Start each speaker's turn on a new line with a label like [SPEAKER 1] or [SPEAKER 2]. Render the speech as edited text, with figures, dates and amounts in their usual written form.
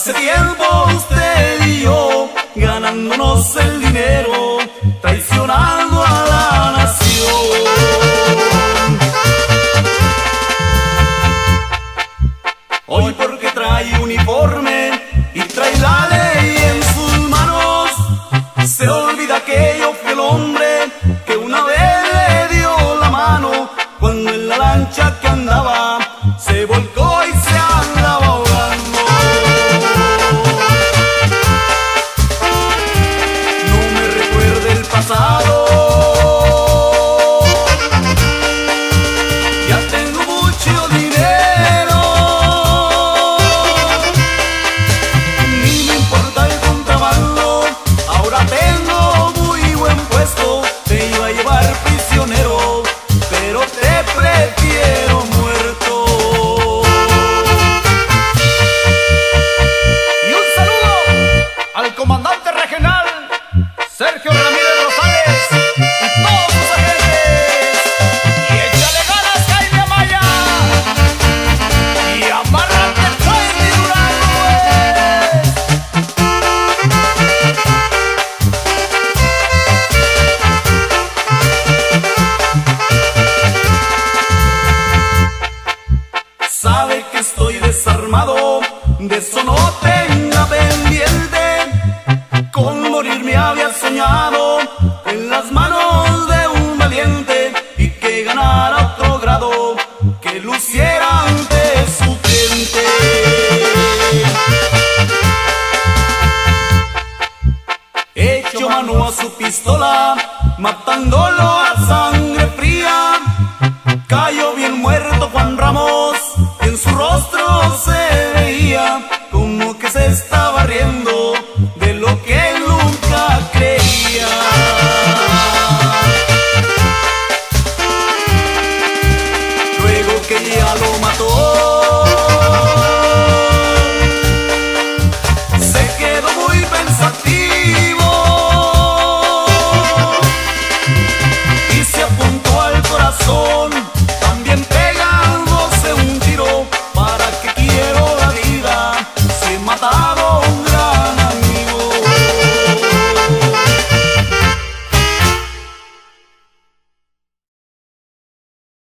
[SPEAKER 1] hace tiempo usted y yo, ganándonos el dinero, traicionando a la nación. Hoy porque trae uniforme y trae la ley en sus manos, se olvida que yo fui el hombre que una vez le dio la mano, cuando en la lancha que andaba se volcó y se andaba ahogando. No me recuerde el pasado, ya tengo mucho dinero, ni me importa el contrabando, ahora tengo muy buen puesto, te iba a llevar prisionero, pero te prefiero muerto. Y un saludo al comandante regional Sergio Ramírez Rosales y todos sus agentes. Y échale ganas, Jaime Amaya, y amárrate, Jaime Durango, Sabe que estoy desarmado, de eso no tenga pendiente. Con morir me había soñado en las manos de un valiente, y que ganara otro grado, que luciera ante su gente. Echó mano a su pistola, matándolo a sangre fría, cayó